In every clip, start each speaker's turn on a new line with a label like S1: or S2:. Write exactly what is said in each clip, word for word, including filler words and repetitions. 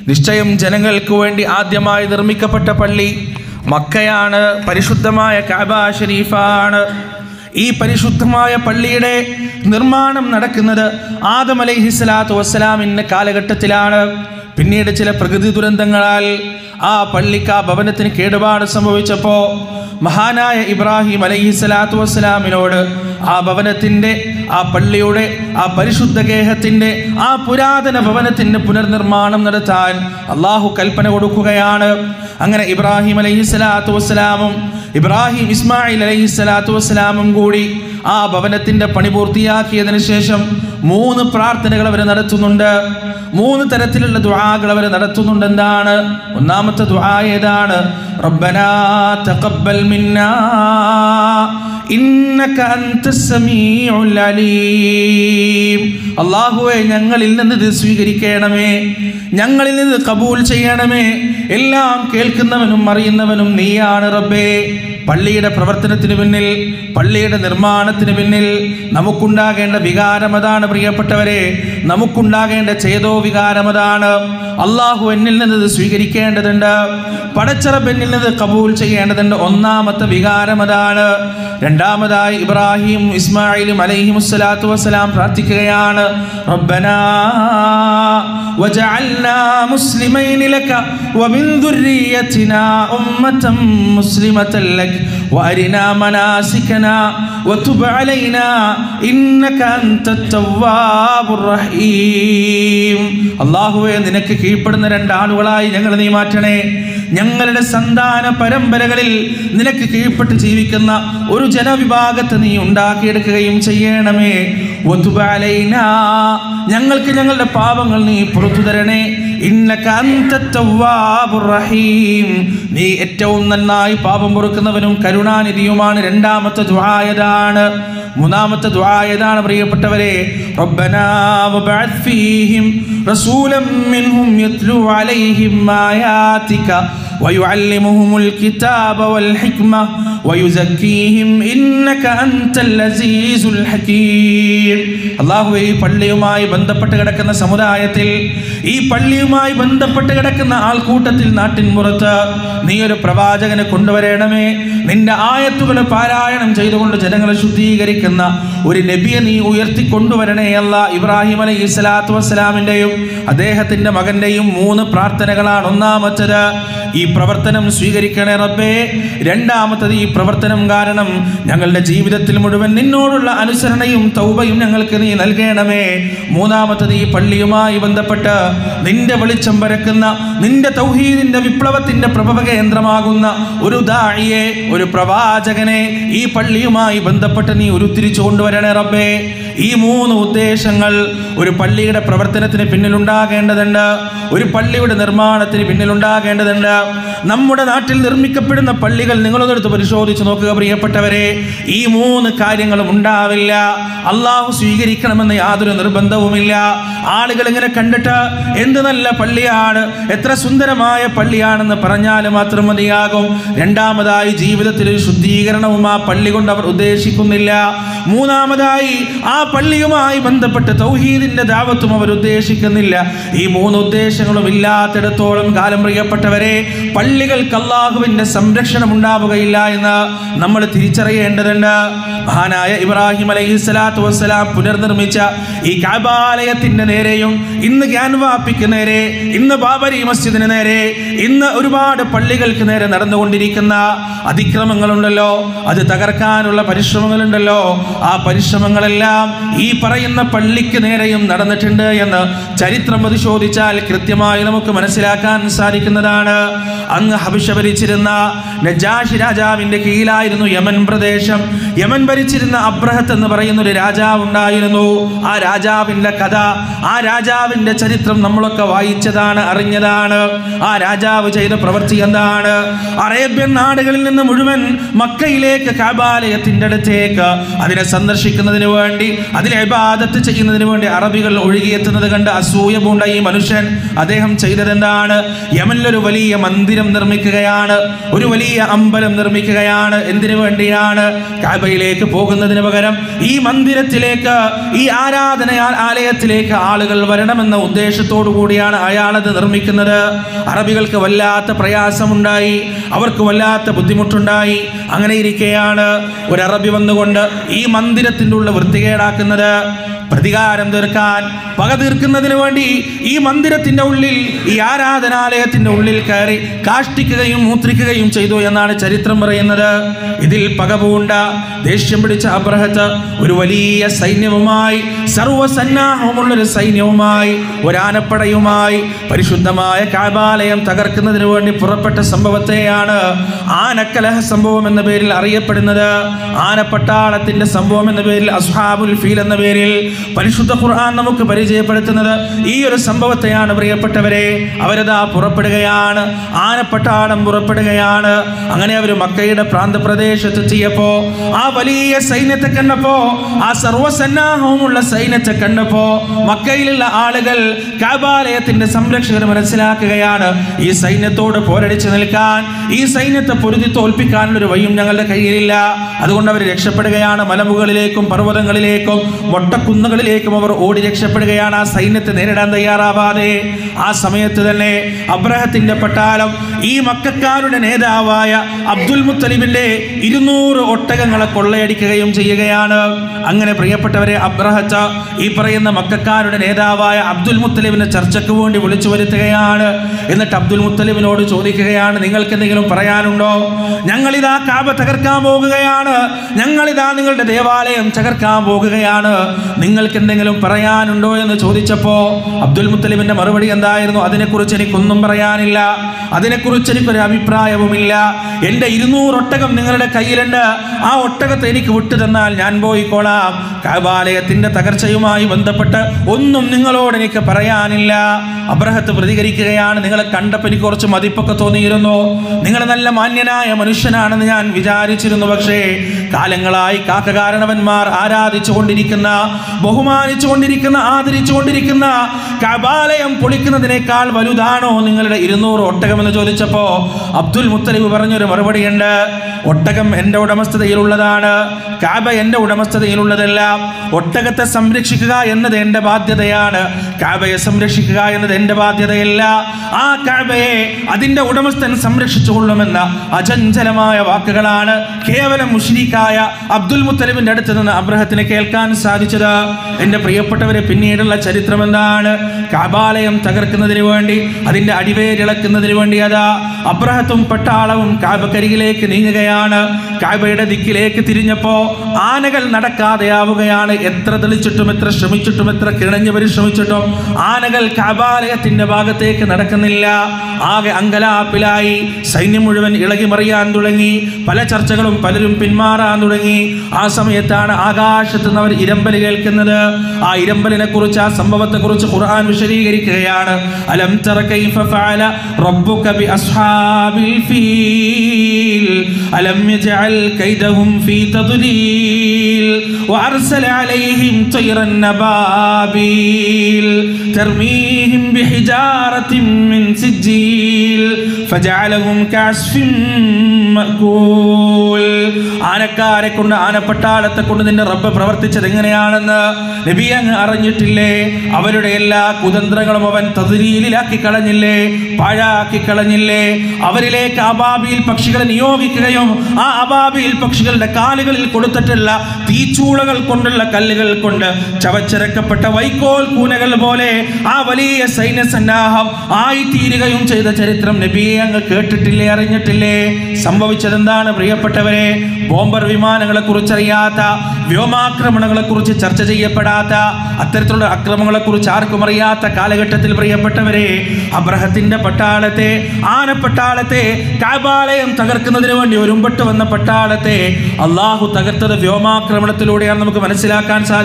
S1: നിശ്ചയം ജനങ്ങൾക്ക് വേണ്ടി ആദ്യമായി നിർമ്മിക്കപ്പെട്ട പള്ളി മക്കയാണ്, പരിശുദ്ധമായ കഅബ ഷരീഫാണ്. ഈ പരിശുദ്ധമായ പള്ളിയുടെ നിർമ്മാണം നടക്കുന്നത് ആദം അലൈഹിസ്സലാത്തു വസ്സലാമിന്റെ കാലഘട്ടത്തിലാണ്. പിന്നീട് ചില പ്രകൃതി ദുരന്തങ്ങളാൽ ആ പള്ളിക്ക് ആ ഭവനത്തിന് കേടുപാട് സംഭവിച്ചപ്പോൾ മഹാനായ ഇബ്രാഹിം അലൈഹിസ്സലാത്തു വസ്സലാമിനോട് ആ ഭവനത്തിൻ്റെ, ആ പള്ളിയുടെ, ആ പരിശുദ്ധ ഗേഹത്തിൻ്റെ, ആ പുരാതന ഭവനത്തിൻ്റെ പുനർനിർമ്മാണം നടത്താൻ അള്ളാഹു കൽപ്പന കൊടുക്കുകയാണ്. അങ്ങനെ ഇബ്രാഹിം അലൈഹിസ്സലാത്തു വസ്സലാമും ഇബ്രാഹിം ഇസ്മായിൽ അലൈഹിസ്സലാത്തു വസ്സലാമും കൂടി ആ ഭവനത്തിൻ്റെ പണി പൂർത്തിയാക്കിയതിനു ശേഷം മൂന്ന് പ്രാർത്ഥനകൾ അവർ നടത്തുന്നുണ്ട്. മൂന്ന് തരത്തിലുള്ള ദുആകൾ അവർ നടത്തുന്നുണ്ട്. എന്താണ്? ഒന്നാമത്തെ ദുആ ഏതാണ്? റബ്ബനാ തഖബ്ബൽ മിന്നാ ഇന്നക അൻതസ് സമീഉൽ അലീം. അല്ലാഹുവേ, ഞങ്ങളിൽ നിന്ന് ഇത് സ്വീകരിക്കണമേ, ഞങ്ങളിൽ നിന്ന് കബൂൽ ചെയ്യണമേ. എല്ലാം കേൾക്കുന്നവനും അറിയുന്നവനും നീയാണ് റബ്ബേ. പള്ളിയുടെ പ്രവർത്തനത്തിന് പിന്നിൽ, പള്ളിയുടെ നിർമ്മാണത്തിന് പിന്നിൽ നമുക്കുണ്ടാകേണ്ട വികാരം അതാണ് പ്രിയപ്പെട്ടവരെ. നമുക്കുണ്ടാകേണ്ട ചേതോ വികാരം അതാണ്. അള്ളാഹു എന്നിൽ നിന്ന് സ്വീകരിക്കേണ്ടതുണ്ട്, പടച്ചറബ് എന്നിൽ നിന്ന് കബൂൽ ചെയ്യേണ്ടതുണ്ട്. ഒന്നാമത്തെ വികാരം അതാണ്. രണ്ടാമതായി ഇബ്രാഹിം ഇസ്മായിലും അലൈഹിമുസ്സലാത്തു വസ്സലാം പ്രാർത്ഥിക്കുകയാണ്, റബ്ബനാ വജഅൽനാ മുസ്ലിമൈന ലക വമിൻ ദുർരിയതിനാ ഉമ്മതൻ മുസ്ലിമതൻ ലക വഅരിനാ മനാസികനാ വതുബ് അലൈനാ ഇന്നക അൻതത് തവ്വാബുർ റഹീം. അല്ലാഹുവേ, നിനക്ക് കീഴ്പ്പെടുന്ന രണ്ടാളുകളായി ഞങ്ങൾ നീ മാറ്റണേ. ഞങ്ങളുടെ സന്താന പരമ്പരകളിൽ നിനക്ക് കീഴ്പ്പെട്ട് ജീവിക്കുന്ന ഒരു ജനവിഭാഗത്തെ നീ ഉണ്ടാക്കിയെടുക്കുകയും ചെയ്യണമേ. വതുബ് അലൈനാ, ഞങ്ങൾക്ക് ഞങ്ങളുടെ പാപങ്ങൾ നീ പുറത്തു തരണേ. ഇന്നക അൻതത് തവ്വാബുർ റഹീം, നീ ഏറ്റവും നന്നായി പാപം പൊറുക്കുന്നവനും കരുണാനിധിയുമാണ്. രണ്ടാമത്തെ ദുആയതാണ്. മൂന്നാമത്തെ ദുആയതാണ് പ്രിയപ്പെട്ടവരെ, റബ്ബനാ വബഅത് ഫീഹിം റസൂലൻ മിൻഹും യത്ലു അലൈഹിം ആയാതിക വയുഅല്ലിമുഹുമുൽ കിതാബ വൽ ഹിക്മ വയുസക്കീഹിം ഇന്നക അൻതൽ അസീസുൽ ഹകീം. അല്ലാഹുവേ, ഈ പള്ളിയുമായി ബന്ധപ്പെട്ട് കിടക്കുന്ന സമുദായത്തിൽ, ഈ പള്ളിയുമായി ബന്ധപ്പെട്ട് കിടക്കുന്ന ആൾക്കൂട്ടത്തിൽ, നാട്ടിൻ പുറത്ത് നീ ഒരു പ്രവാചകനെ കൊണ്ടുവരണമേ. നിന്റെ ആയത്തുകൾ പാരായണം ചെയ്തുകൊണ്ട് ജനങ്ങളെ ശുദ്ധീകരിക്കുന്ന ഒരു നബിയെ നീ ഉയർത്തിക്കൊണ്ടുവരണേ അല്ല. ഇബ്രാഹിം അലൈഹി സ്വലാത്തു വസ്സലാമിൻ്റെയും അദ്ദേഹത്തിൻ്റെ മകൻ്റെയും മൂന്ന് പ്രാർത്ഥനകളാണ്. ഒന്നാമത്തത്, ഈ പ്രവർത്തനം സ്വീകരിക്കണേ റബ്ബേ. രണ്ടാമത്തത്, ഈ പ്രവർത്തനം കാരണം ഞങ്ങളുടെ ജീവിതത്തിൽ മുഴുവൻ നിന്നോടുള്ള അനുസരണയും തൗബയും ഞങ്ങൾക്ക് നീ നൽകണമേ. മൂന്നാമത്തത്, ഈ പള്ളിയുമായി ബന്ധപ്പെട്ട് നിന്റെ വെളിച്ചം പരക്കുന്ന, നിന്റെ തൗഹീദിന്റെ വിപ്ലവത്തിന്റെ പ്രഭവ കേന്ദ്രമാകുന്ന ഒരു ദാഇയെ, ഒരു പ്രവാചകനെ ഈ പള്ളിയുമായി ബന്ധപ്പെട്ട് നീ ഉരുത്തിരിച്ചു കൊണ്ടുവരണേ റബ്ബേ. ഈ മൂന്ന് ഉദ്ദേശങ്ങൾ ഒരു പള്ളിയുടെ പ്രവർത്തനത്തിന് പിന്നിലുണ്ടാകേണ്ടതുണ്ട്, ഒരു പള്ളിയുടെ നിർമ്മാണത്തിന് പിന്നിലുണ്ടാകേണ്ടതുണ്ട്. നമ്മുടെ നാട്ടിൽ നിർമ്മിക്കപ്പെടുന്ന പള്ളികൾ നിങ്ങളൊന്നെടുത്ത് പരിശോധിച്ച് നോക്കുക പ്രിയപ്പെട്ടവരെ. ഈ മൂന്ന് കാര്യങ്ങളും ഉണ്ടാവില്ല. അള്ളാഹു സ്വീകരിക്കണമെന്ന് യാതൊരു നിർബന്ധവുമില്ല. ആളുകൾ ഇങ്ങനെ കണ്ടിട്ട് എന്ത് നല്ല പള്ളിയാണ്, എത്ര സുന്ദരമായ പള്ളിയാണെന്ന് പറഞ്ഞാൽ മാത്രം മതിയാകും. രണ്ടാമതായി, ജീവിതത്തിൽ ഒരു ശുദ്ധീകരണവും ആ പള്ളി കൊണ്ട് അവർ ഉദ്ദേശിക്കുന്നില്ല. മൂന്നാമതായി, ആ പള്ളിയുമായി ബന്ധപ്പെട്ട് തൗഹീദിന്റെ ദഅവത്തും അവർ ഉദ്ദേശിക്കുന്നില്ല. ഈ മൂന്ന് ഉദ്ദേശങ്ങളും ഇല്ലാത്തിടത്തോളം കാലം പ്രിയപ്പെട്ടവരെ, പള്ളികൾക്ക് അല്ലാഹുവിന്റെ സംരക്ഷണം ഉണ്ടാവുകയില്ല എന്ന് നമ്മൾ തിരിച്ചറിയേണ്ടതുണ്ട്. മഹാനായ ഇബ്രാഹിം അലൈഹിസ്സലാത്തു വസ്സലാം പുനർനിർമ്മിച്ച ഈ കഅബാലയത്തിന്റെ നേരെയും ഇന്ന് ഗ്യാൻവാപ്പിക്ക് നേരെ, ഇന്ന് ബാബരി മസ്ജിദിന് നേരെ, ഇന്ന് ഒരുപാട് പള്ളികൾക്ക് നേരെ നടന്നുകൊണ്ടിരിക്കുന്ന അതിക്രമങ്ങളുണ്ടല്ലോ, അത് തകർക്കാനുള്ള പരിശ്രമങ്ങളുണ്ടല്ലോ, ആ പരിശ്രമങ്ങളെല്ലാം ഈ പറയുന്ന പള്ളിക്ക് നേരെയും നടന്നിട്ടുണ്ട് എന്ന് ചരിത്രം പരിശോധിച്ചാൽ കൃത്യമായി നമുക്ക് മനസ്സിലാക്കാൻ സാധിക്കുന്നതാണ്. അങ്ങ് ഹബശ ഭരിച്ചിരുന്ന നജാഷി രാജാവിന്റെ കീഴിലായിരുന്നു യമൻ പ്രദേശം. യമൻ ഭരിച്ചിരുന്ന അബ്രഹത്ത് എന്ന് പറയുന്ന ഒരു രാജാവ് ഉണ്ടായിരുന്നു. ആ രാജാവിന്റെ കഥ, ആ രാജാവിന്റെ ചരിത്രം നമ്മളൊക്കെ വായിച്ചതാണ്, അറിഞ്ഞതാണ്. ആ രാജാവ് ചെയ്ത പ്രവൃത്തി എന്താണ്? അറേബ്യൻ നാടുകളിൽ നിന്ന് മുഴുവൻ മക്കയിലേക്ക് കഅബാലയത്തിന്റെ അടുത്തേക്ക് അതിനെ സന്ദർശിക്കുന്നതിന് വേണ്ടി, അതിലെ ഇബാദത്ത് ചെയ്യുന്നതിന് വേണ്ടി അറബികൾ ഒഴുകിയെത്തുന്നത് കണ്ട് അസൂയ പൂണ്ട ഈ മനുഷ്യൻ അദ്ദേഹം ചെയ്തതെന്താണ്? യമനിലൊരു വലിയ മന്ദിരം നിർമ്മിക്കുകയാണ്, ഒരു വലിയ അമ്പലം നിർമ്മിക്കുകയാണ്. എന്തിനു വേണ്ടിയാണ്? കഅബയിലേക്ക് പോകുന്നതിന് പകരം ഈ മന്ദിരത്തിലേക്ക്, ഈ ആരാധന ആലയത്തിലേക്ക് ആളുകൾ വരണമെന്ന ഉദ്ദേശത്തോടു കൂടിയാണ് അയാളത് നിർമ്മിക്കുന്നത്. അറബികൾക്ക് വല്ലാത്ത പ്രയാസമുണ്ടായി, അവർക്ക് വല്ലാത്ത ബുദ്ധിമുട്ടുണ്ടായി. അങ്ങനെ ഇരിക്കെയാണ് ഒരു അറബി വന്നുകൊണ്ട് ഈ മന്ദിരത്തിൻ്റെ ഉള്ള വൃത്തികേടാക്കുന്നത്. പ്രതികാരം തീർക്കാൻ, പക തീർക്കുന്നതിന് വേണ്ടി ഈ മന്ദിരത്തിന്റെ ഉള്ളിൽ, ഈ ആരാധനാലയത്തിന്റെ ഉള്ളിൽ കയറി കാഷ്ടിക്കുകയും മൂത്രിക്കുകയും ചെയ്തു എന്നാണ് ചരിത്രം പറയുന്നത്. ഇതിൽ പക പൂണ്ട ദേഷ്യം പിടിച്ച അബ്രഹത്ത് ഒരു വലിയ സൈന്യവുമായി, സർവ്വസന്നാഹമുള്ളൊരു സൈന്യവുമായി, ഒരാനപ്പടയുമായി പരിശുദ്ധമായ കഅബാലയം തകർക്കുന്നതിന് വേണ്ടി പുറപ്പെട്ട സംഭവത്തെയാണ് ആനക്കലഹ സംഭവം എന്ന പേരിൽ അറിയപ്പെടുന്നത്. ആനപ്പട്ടാളത്തിന്റെ സംഭവം എന്ന പേരിൽ, അസ്ഹാബുൽ ഫീൽ എന്ന പേരിൽ പരിശുദ്ധ ഖുർആൻ നമുക്ക് പരിചയപ്പെടുത്തുന്നത് ഈ ഒരു സംഭവത്തെയാണ്. പ്രിയപ്പെട്ടവരെ, അവരതാ പുറപ്പെടുകയാണ്, ആനപ്പട്ടാളം പുറപ്പെടുകയാണ്. അങ്ങനെ അവർ മക്കയുടെ പ്രാന്തപ്രദേശത്ത് എത്തിയപ്പോ ആ വലിയ സൈന്യത്തെ കണ്ടപ്പോ, ആ സർവ്വസന്നാഹവുമുള്ള സൈന്യത്തെ കണ്ടപ്പോ മക്കയിലുള്ള ആളുകൾ, കഅബാലയത്തിന്റെ സംരക്ഷകർ മനസ്സിലാക്കുകയാണ്, ഈ സൈന്യത്തോട് പോരടിച്ചു നിൽക്കാൻ, ഈ സൈന്യത്തെ പൊരുതി തോൽപ്പിക്കാനുള്ള ഒരു വഴിയും ഞങ്ങളുടെ കയ്യിലില്ല. അതുകൊണ്ട് അവർ രക്ഷപ്പെടുകയാണ്. മലമുകളിലേക്കും പർവ്വതങ്ങളിലേക്കും മൊട്ടക്കുന്നുകളിലേക്കും അവർ ഓടി രക്ഷപ്പെടുകയാണ്, ആ സൈന്യത്തെ നേരിടാൻ തയ്യാറാവാതെ. ആ സമയത്ത് തന്നെ അബ്രഹത്തിന്റെ പട്ടാളം ഈ മക്കക്കാരുടെ നേതാവായ അബ്ദുൽ മുത്തലിബിന്റെ ഇരുന്നൂറ് ഒട്ടകങ്ങളെ കൊള്ളയടിക്കുകയും ചെയ്യുകയാണ്. അങ്ങനെ പ്രിയപ്പെട്ടവരെ, അബ്രഹത്ത ഈ പറയുന്ന മക്കക്കാരുടെ നേതാവായ അബ്ദുൽ മുത്തലിബിനെ ചർച്ചയ്ക്ക് വേണ്ടി വിളിച്ചു വരുത്തുകയാണ്. എന്നിട്ട് അബ്ദുൽ മുത്തലിബിനോട് ചോദിക്കുകയാണ്, നിങ്ങൾക്ക് എന്തെങ്കിലും പറയാനുണ്ടോ? ഞങ്ങളിതാ കഅബ തകർക്കാൻ പോകുകയാണ്, ഞങ്ങളിതാ നിങ്ങളുടെ ദേവാലയം തകർക്കാൻ പോകുകയാണ്, നിങ്ങൾക്ക് എന്തെങ്കിലും പറയാനുണ്ടോ എന്ന് ചോദിച്ചപ്പോ അബ്ദുൽ മുത്തലിബിന്റെ മറുപടി എന്തായിരുന്നു? അതിനെക്കുറിച്ച് എനിക്കൊന്നും പറയാനില്ല, അതിനെക്കുറിച്ച് എനിക്കൊരു അഭിപ്രായവുമില്ല. എൻ്റെ ഇരുന്നൂറ് ഒട്ടകം നിങ്ങളുടെ കയ്യിലുണ്ട്, ആ ഒട്ടകത്തെ എനിക്ക് വിട്ടു തന്നാൽ ഞാൻ പോയിക്കോളാം. കഅബാലയത്തിന്റെ തകർച്ചയുമായി ബന്ധപ്പെട്ട് ഒന്നും നിങ്ങളോട് എനിക്ക് പറയാനില്ല. അബ്രഹത്ത് പ്രതികരിക്കുകയാണ്, നിങ്ങളെ കണ്ടപ്പോൾ എനിക്ക് കുറച്ച് മതിപ്പൊക്കെ തോന്നിയിരുന്നു, നിങ്ങൾ നല്ല മാന്യനായ മനുഷ്യനാണെന്ന് ഞാൻ വിചാരിച്ചിരുന്നു. പക്ഷേ കാലങ്ങളായി കാക്കകാരണവന്മാർ ആരാധിച്ചു കൊണ്ടിരിക്കുന്ന, ബഹുമാനിച്ചു കൊണ്ടിരിക്കുന്ന, ആദരിച്ചു കൊണ്ടിരിക്കുന്ന കഅബാലയം പൊളിക്കുന്നതിനേക്കാൾ വലുതാണോ നിങ്ങളുടെ ഇരുന്നൂറ് ഒട്ടകം എന്ന് ചോദിച്ചപ്പോ അബ്ദുൽ മുത്തലിബ് പറഞ്ഞൊരു മറുപടിയുണ്ട്, ഒട്ടകം എൻ്റെ ഉടമസ്ഥതയിലുള്ളതാണ്, കഅബ എൻ്റെ ഉടമസ്ഥതയിലുള്ളതല്ല. ഒട്ടകത്തെ സംരക്ഷിക്കുക എന്നത് എൻ്റെ ബാധ്യതയാണ്, കഅബയെ സംരക്ഷിക്കുക എന്നത് എൻ്റെ ബാധ്യതയല്ല. ആ കഅബയെ അതിൻ്റെ ഉടമസ്ഥൻ സംരക്ഷിച്ചു കൊള്ളുമെന്ന അചഞ്ചലമായ വാക്കുകളാണ് കേവലം മുശ്രിക്കായ അബ്ദുൽ മുത്തലിബിന്റെ അടുത്ത് നിന്ന് അബ്രഹത്തിന് കേൾക്കാൻ സാധിച്ചത്. എൻ്റെ പ്രിയപ്പെട്ടവരെ, പിന്നീടുള്ള ചരിത്രം എന്താണ്? കഅബാലയം തകർക്കുന്നതിന് വേണ്ടി, അതിൻ്റെ അടിവേരിളക്കുന്നതിന് വേണ്ടി അതാ അബ്രഹത്തും പട്ടാളവും കഅബക്കരികിലേക്ക് നീങ്ങുകയാണ്. കഅബയുടെ ദിക്കിലേക്ക് തിരിഞ്ഞപ്പോ ആനകൾ നടക്കാതെയാവുകയാണ്. എത്ര തെളിച്ചിട്ടും, എത്ര ശ്രമിച്ചിട്ടും, എത്ര കിണഞ്ഞു പരിശ്രമിച്ചിട്ടും ആനകൾ കഅബാലയത്തിന്റെ ഭാഗത്തേക്ക് നടക്കുന്നില്ല. ആകെ അങ്കലാപ്പിലായി. സൈന്യം മുഴുവൻ ഇളകി മറിയാൻ തുടങ്ങി. പല ചർച്ചകളും പലരും പിന്മാറാൻ തുടങ്ങി. ആ സമയത്താണ് ആകാശത്ത് നിന്ന് അവർ ഇരമ്പല് കേൾക്കുന്നത്. ആ ഇരമ്പലിനെ കുറിച്ച്, ആ സംഭവത്തെ കുറിച്ച് ഖുർആൻ വിശദീകരിക്കുകയാണ്. അലം തറ കൈഫ ഫഅല റബ്ബുക ബി അസ്ഹാബിൽ ഫീൽ അലം യജഅൽ കൈദഹും ഫീ തദ്ലീൽ വഅർസല അലൈഹിം തയ്റൻ നബാബീൽ തർമീഹിം ബിഹിജാറത്തിൻ മിൻ സിജ്ജീൽ ഫജഅലഹും കഅസ്ഫിൻ മഅകൂൽ. ആനക്കാരെ കൊണ്ട്, ആനപ്പട്ടാളത്തെ കൊണ്ട് നിന്റെ റബ്ബ് പ്രവർത്തിച്ചത് എങ്ങനെയാണെന്ന് നബി അങ്ങ് അറിഞ്ഞിട്ടില്ലേ? അവരുടെ എല്ലാ കുതന്ത്രങ്ങളും അവൻ തദ്ലീലിലാക്കി കളഞ്ഞില്ലേ, പാഴാക്കി കളഞ്ഞില്ലേ? അവരിലേക്ക് അബാബീൽ പക്ഷികളെ നിയോഗിക്കുകയും ആ അബാബീൽ പക്ഷികളുടെ കാലുകളിൽ കൊടുത്തിട്ടുള്ള തീച്ചൂളകൾ കൊണ്ടുള്ള കല്ലുകൾ കൊണ്ട് ചവച്ചിറക്കപ്പെട്ട വൈക്കോൽ കൂനകൾ പോലെ ആ വലിയ സൈന്യ സന്നാഹം ആയിത്തീരുകയും ചെയ്ത ചരിത്രം നബിയെ അങ്ങ് കേട്ടിട്ടില്ലേ, അറിഞ്ഞിട്ടില്ലേ? സംഭവിച്ചതെന്താണ് പ്രിയപ്പെട്ടവരെ? ബോംബർ വിമാനങ്ങളെ കുറിച്ച് അറിയാത്ത, വ്യോമാക്രമണങ്ങളെ കുറിച്ച് ചർച്ച ചെയ്യപ്പെടാത്ത, അത്തരത്തിലുള്ള അക്രമങ്ങളെ കുറിച്ച് ആർക്കും അറിയാത്ത കാലഘട്ടത്തിൽ പ്രിയപ്പെട്ടവരെ, അബ്രഹത്തിന്റെ പട്ടാളത്തെ, ആനപ്പട്ടാളത്തെ, കഅബാലയം തകർക്കുന്നതിന് വേണ്ടി ഒരുമ്പെട്ട് വന്ന പട്ടാളത്തെ അള്ളാഹു തകർത്തത് വ്യോമാക്രമണത്തിലൂടെയാണ് നമുക്ക് മനസ്സിലാക്കാൻ സാധിക്കും.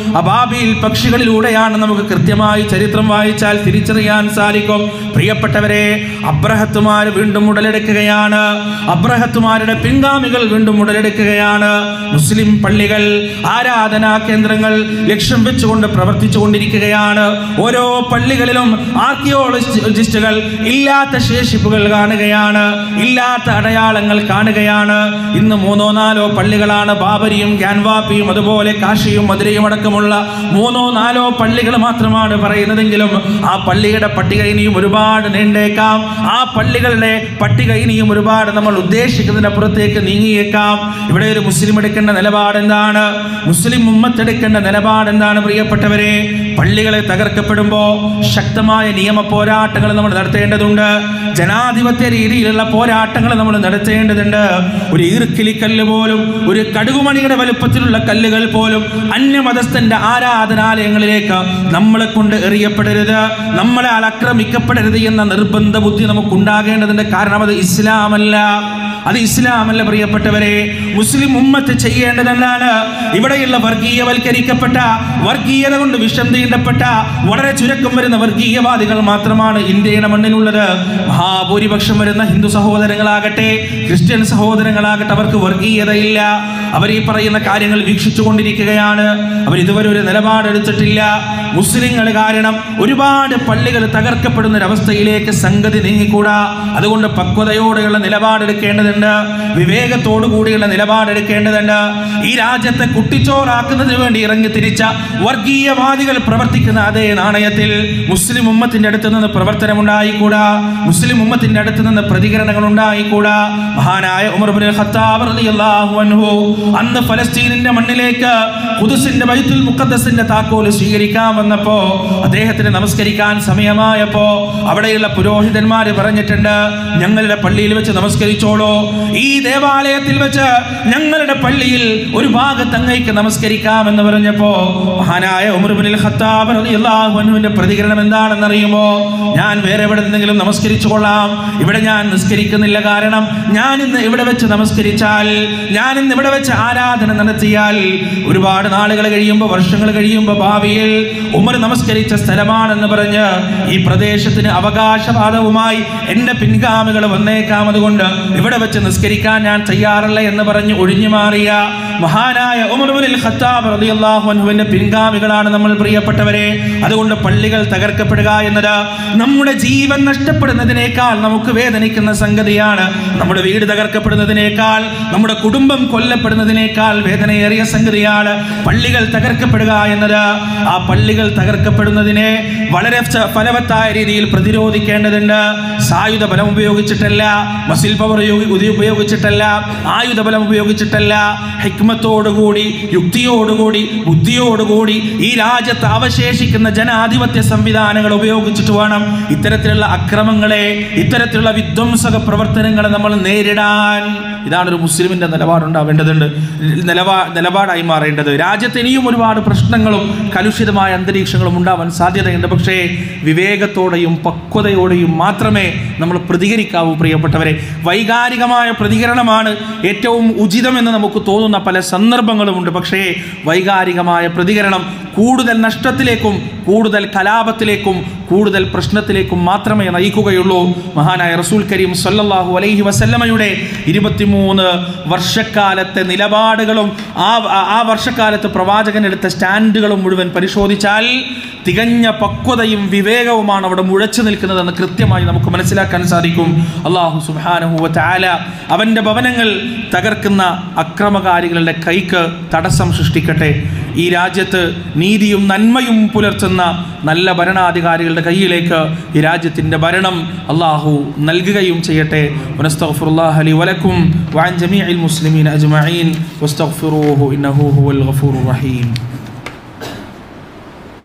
S1: അബാബീൽ പക്ഷികളിലൂടെയാണ് നമുക്ക് കൃത്യമായി ചരിത്രം വായിച്ചാൽ തിരിച്ചറിയാൻ സാധിക്കും. പ്രിയപ്പെട്ടവരെ, അബ്രഹത്തുമാർ വീണ്ടും ഉടലെടുക്കുകയാണ്. അബ്രഹത്തുമാരുടെ പിൻഗാമികൾ വീണ്ടും ഉടലെടുക്കുകയാണ്. മുസ്ലിം പള്ളികൾ, ആരാധനാ കേന്ദ്രങ്ങൾ ലക്ഷ്യം വെച്ചുകൊണ്ട് പ്രവർത്തിച്ചു കൊണ്ടിരിക്കുകയാണ്. ഓരോ പള്ളികളിലും ആർക്കിയോളജിസ്റ്റുകൾ ഇല്ലാത്ത ശേഷിപ്പുകൾ കാണുകയാണ്, ഇല്ലാത്ത അടയാളങ്ങൾ കാണുകയാണ്. ഇന്ന് മൂന്നോ നാലോ പള്ളികളാണ്, ബാബരിയും ഗ്യാൻവാപ്പിയും അതുപോലെ കാശിയും മധുരയും അടക്കമുള്ള മൂന്നോ നാലോ പള്ളികൾ മാത്രമാണ് പറയുന്നതെങ്കിലും ആ പള്ളിയുടെ പട്ടിക ഇനിയും ഒരുപാട് നീണ്ടേക്കാം. ആ പള്ളികളുടെ പട്ടിക ഇനിയും ഒരുപാട് നമ്മൾ ഉദ്ദേശിക്കുന്നതിനപ്പുറത്തേക്ക് നീങ്ങിയേക്കാം. ഇവിടെ ഒരു മുസ്ലിം എടുക്കേണ്ട നിലപാട് എന്താണ്? മുസ്ലിം ഉമ്മത്ത് എടുക്കേണ്ട നിലപാട് എന്താണ്? പ്രിയപ്പെട്ടവരെ, പള്ളികളെ തകർക്കപ്പെടുമ്പോൾ ശക്തമായ നിയമ പോരാട്ടങ്ങൾ നമ്മൾ നടത്തേണ്ടതുണ്ട്. ജനാധിപത്യ രീതിയിലുള്ള പോരാട്ടങ്ങൾ നമ്മൾ നടത്തേണ്ടതുണ്ട്. ഒരു ഈർക്കിലിക്കല്ല് പോലും, ഒരു കടുകുമണിയുടെ വലുപ്പത്തിലുള്ള കല്ലുകൾ പോലും അന്യമതസ്ഥന്റെ ആരാധനാലയങ്ങളിലേക്ക് നമ്മളെ കൊണ്ട് എറിയപ്പെടരുത്, നമ്മളെ ആക്രമിക്കപ്പെടരുത് എന്ന നിർബന്ധ ബുദ്ധി നമുക്കുണ്ടാകേണ്ടതിന്റെ കാരണം അത് ഇസ്ലാമല്ല. അത് ഇസ്ലാമല്ല പ്രിയപ്പെട്ടവരെ. മുസ്ലിം ഉമ്മത്ത് ചെയ്യേണ്ടതെന്നാണ്? ഇവിടെയുള്ള വർഗീയവൽക്കരിക്കപ്പെട്ട, വർഗീയത കൊണ്ട് വിഷം തീണ്ടപ്പെട്ട വളരെ ചുരുക്കം വരുന്ന വർഗീയവാദികൾ മാത്രമാണ് ഇന്ത്യയുടെ മണ്ണിലുള്ളത്. മഹാഭൂരിപക്ഷം വരുന്ന ഹിന്ദു സഹോദരങ്ങളാകട്ടെ, ക്രിസ്ത്യൻ സഹോദരങ്ങളാകട്ടെ, അവർക്ക് വർഗീയതയില്ല. അവർ ഈ പറയുന്ന കാര്യങ്ങൾ വീക്ഷിച്ചു കൊണ്ടിരിക്കുകയാണ്. അവർ ഇതുവരെ ഒരു നിലപാടെടുത്തിട്ടില്ല. മുസ്ലിങ്ങൾ കാരണം ഒരുപാട് പള്ളികൾ തകർക്കപ്പെടുന്ന ഒരവസ്ഥയിലേക്ക് സംഗതി നീങ്ങിക്കൂടാ. അതുകൊണ്ട് പക്വതയോടെയുള്ള നിലപാടെടുക്കേണ്ടതുണ്ട്, വിവേകത്തോടു കൂടിയുള്ള നിലപാടെടുക്കേണ്ടതുണ്ട്. ഈ രാജ്യത്തെ കുട്ടിച്ചോറാക്കുന്നതിന് വേണ്ടി ഇറങ്ങി തിരിച്ച വർഗീയവാദികൾ പ്രവർത്തിക്കുന്ന അതേ നാണയത്തിൽ മുസ്ലിം ഉമ്മത്തിന്റെ അടുത്ത് നിന്ന് പ്രവർത്തനം ഉണ്ടായിക്കൂടാ, മുസ്ലിം ഉമ്മത്തിന്റെ അടുത്ത് നിന്ന് പ്രതികരണങ്ങൾ ഉണ്ടായിക്കൂടാ. മഹാനായ ഉമർ ഇബ്നുൽ ഖത്താബ് റളിയല്ലാഹു അൻഹു അന്ന് ഫലസ്തീനിന്റെ മണ്ണിലേക്ക് ഖുദ്സിന്റെ ബൈത്തുൽ മുഖദ്ദസിന്റെ താക്കോൽ സ്വീകരിക്കാൻ വന്നപ്പോ, അദ്ദേഹത്തിന് നമസ്കരിക്കാൻ സമയമായപ്പോ അവിടെയുള്ള പുരോഹിതന്മാര് പറഞ്ഞിട്ടുണ്ട്, ഞങ്ങളുടെ പള്ളിയിൽ വെച്ച് നമസ്കരിച്ചോളൂ, ഈ ദേവാലയത്തിൽ വെച്ച് ഞങ്ങളുടെ പള്ളിയിൽ ഒരു ഭാഗത്ത് അങ്ങേക്ക് നമസ്കരിക്കാം എന്ന് പറഞ്ഞപ്പോ മഹാനായ ഉമർ ഇബ്നുൽ ഖത്താബ് റളിയല്ലാഹു അൻഹുവിന്റെ പ്രതികരണം എന്താണെന്ന് അറിയുമോ? ഞാൻ വേറെ എവിടെ നിന്നെങ്കിലും നമസ്കരിച്ചു കൊള്ളാം, ഇവിടെ ഞാൻ നിസ്കരിക്കുന്നില്ല. കാരണം ഞാൻ ഇന്ന് ഇവിടെ വെച്ച് നമസ്കരിച്ചാൽ, ഞാൻ ഇന്ന് ഇവിടെ വെച്ച് ആരാധന നടത്തിയാൽ ഒരുപാട് നാളുകൾ കഴിയുമ്പോൾ, വർഷങ്ങൾ കഴിയുമ്പോൾ ഭാവിയിൽ ഉമർ നമസ്കരിച്ച സ്ഥലമാണെന്ന് പറഞ്ഞ് ഈ പ്രദേശത്തിന് അവകാശവാദവുമായി എന്റെ പിൻഗാമികൾ വന്നേക്കാം, അതുകൊണ്ട് ഇവിടെ വെച്ച് നിസ്കരിക്കാൻ ഞാൻ തയ്യാറല്ല എന്ന് പറഞ്ഞ് ഒഴിഞ്ഞു മാറിയ മഹാനായ ഉമർ ഇബ്നുൽ ഖത്താബ് റളിയല്ലാഹു അൻഹുവിന്റെ പിൻഗാമികളാണ് നമ്മൾ പ്രിയപ്പെട്ടവരെ. അതുകൊണ്ട് പള്ളികൾ തകർക്കപ്പെടുക എന്നത് നമ്മുടെ ജീവൻ നഷ്ടപ്പെടുന്നതിനേക്കാൾ നമുക്ക് വേദനിക്കുന്ന സംഗതിയാണ്. നമ്മുടെ വീട് തകർക്കപ്പെടുന്നതിനേക്കാൾ, നമ്മുടെ കുടുംബം കൊല്ലപ്പെടുന്നതിനേക്കാൾ വേദനയേറിയ സംഗതിയാണ് പള്ളികൾ തകർക്കപ്പെടുക എന്നത്. ആ പള്ളികൾ തകർക്കപ്പെടുന്നതിനെ വളരെ ഫലവത്തായ രീതിയിൽ പ്രതിരോധിക്കേണ്ടതുണ്ട്. സായുധ ബലം ഉപയോഗിച്ചിട്ടല്ല, മസിൽ പവർ ഉപയോഗിച്ചിട്ടല്ല, ആയുധബലം ഉപയോഗിച്ചിട്ടല്ല, ഹിക്മത്തോടുകൂടി, യുക്തിയോടുകൂടി, ബുദ്ധിയോടുകൂടി ഈ രാജ്യത്ത് അവശേഷിക്കുന്ന ജനാധിപത്യ സംവിധാനങ്ങൾ ഉപയോഗിച്ചിട്ട് വേണം ഇത്തരത്തിലുള്ള അക്രമങ്ങളെ, ഇത്തരത്തിലുള്ള വിധ്വംസക പ്രവർത്തനങ്ങളെ നമ്മൾ നേരിടാൻ. ഇതാണ് ഒരു മുസ്ലിമിന്റെ നിലപാടുണ്ടാവേണ്ടതുണ്ട്, നിലപാ നിലപാടായി മാറേണ്ടത്. രാജ്യത്ത് ഇനിയും ഒരുപാട് പ്രശ്നങ്ങളും കലുഷിതമായ അന്തരീക്ഷങ്ങളും ഉണ്ടാവാൻ സാധ്യതയുണ്ട്. പക്ഷേ വിവേകത്തോടെയും പക്വതയോടെയും മാത്രമേ നമ്മൾ പ്രതികരിക്കാവൂ പ്രിയപ്പെട്ടവരെ. വൈകാരികമായ പ്രതികരണമാണ് ഏറ്റവും ഉചിതമെന്ന് നമുക്ക് തോന്നുന്ന പല സന്ദർഭങ്ങളുമുണ്ട്. പക്ഷേ വൈകാരികമായ പ്രതികരണം കൂടുതൽ നഷ്ടത്തിലേക്കും കൂടുതൽ കലാപത്തിലേക്കും കൂടുതൽ പ്രശ്നത്തിലേക്കും മാത്രമേ നയിക്കുകയുള്ളൂ. മഹാനായ റസൂൽ കരീം സല്ലല്ലാഹു അലൈഹി വസല്ലമയുടെ ഇരുപത്തിമൂന്ന് വർഷക്കാലത്തെ നിലപാടുകളും ആ ആ വർഷക്കാലത്ത് പ്രവാചകൻ എടുത്ത സ്റ്റാൻഡുകളും മുഴുവൻ പരിശോധിച്ചാൽ തികഞ്ഞ പക്വതയും വിവേകവുമാണ് അവിടെ മുഴച്ചു നിൽക്കുന്നതെന്ന് കൃത്യമായി നമുക്ക് മനസ്സിലാക്കാൻ സാധിക്കും. അല്ലാഹു സുബ്ഹാനഹു വ തആല അവൻ്റെ ഭവനങ്ങൾ തകർക്കുന്ന അക്രമകാരികളുടെ കൈക്ക് തടസ്സം സൃഷ്ടിക്കട്ടെ. ഈ രാജ്യത്ത് നീതിയും നന്മയും പുലർത്തുന്ന നല്ല ഭരണാധികാരികളുടെ കയ്യിലേക്ക് ഈ രാജ്യത്തിൻ്റെ ഭരണം അല്ലാഹു നൽകുകയും ചെയ്യട്ടെ. വനസ്തഗ്ഫിറുല്ലാഹ ലി വലക്കും വഅൻ ജമീഇൽ മുസ്ലിമീന അജ്മഈൻ വസ്തഗ്ഫിറൂഹു ഇന്നഹു ഹുവൽ ഗഫൂറുർ റഹീം.